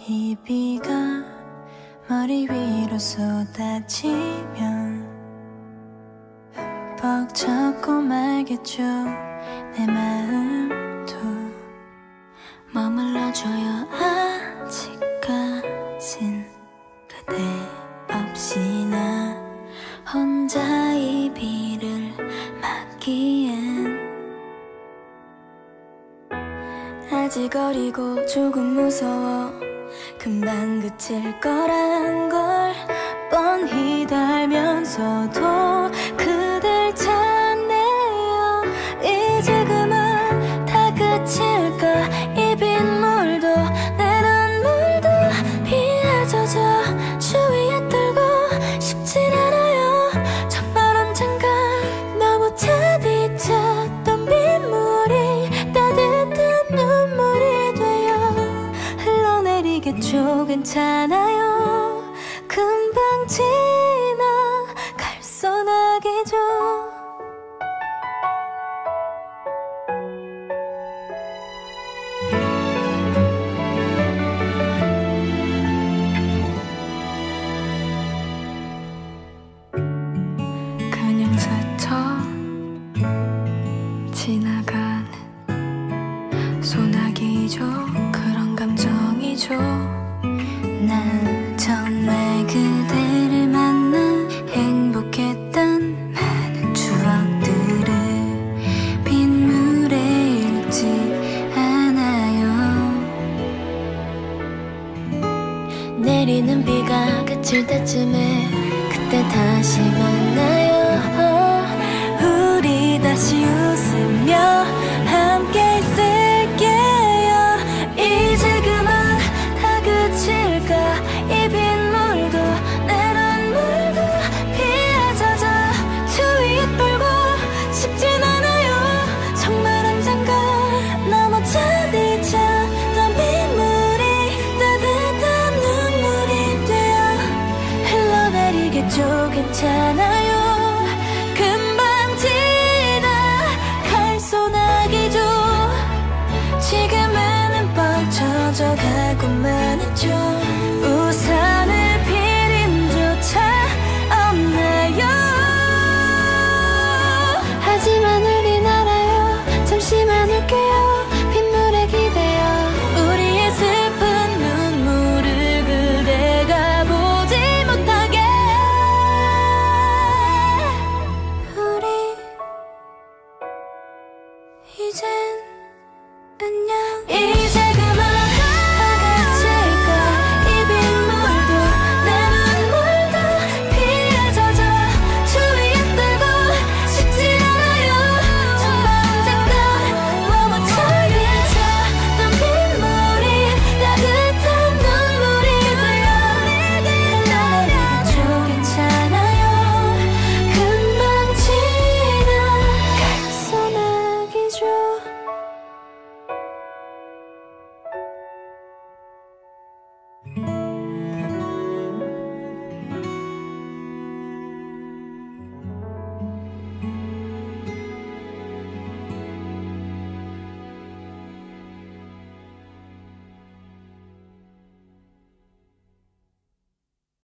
이 비가 머리 위로 쏟아지면 흠뻑 젖고 말겠죠. 내 마음도 머물러줘요. 아직까진 그대 없이 나 혼자 이 비를 맞기엔 아직 어리고 조금 무서워. 금방 그칠 거란 걸 뻔히 알면서도 그댈 찾네요. 이제 그만 다 그칠까. 이 빗물도 내 눈물도 비에 젖어 주위에 떨고 싶진 않아요. 정말 언젠가 너무 차디쳤던 빗물이 따뜻한 눈물이 되어 흘러내리겠죠. 괜찮아요. 금방 지나갈 소나기죠. 그냥 스쳐 지나가는 소나기죠. 그런 감정이죠. 난 정말 그대를 만나 행복했던 많은 추억들을 빗물에 잃지 않아요. 내리는 비가 그칠 때쯤에 그때 다시 만나요. 우리 다시 웃으며 함께 있을게요. 이제 그만 다 그칠까. 이 빗물도 내 눈물도 비에 젖어 주위에 떨고 싶진 않아요. 정말 언젠가 너무 차디쳤던 빗물이 따뜻한 눈물이 되어 흘러내리겠죠. 괜찮아요. 금방 지나갈 소나기죠. 지금은 흠뻑 젖어가고만 있죠. 우산을 필 힘조차 없나요. 하지만 우린 알아요. 잠시만 울게요. 빗물에 기대어 우리의 슬픈 눈물을 그대가 보지 못하게. 우리 이젠 안녕.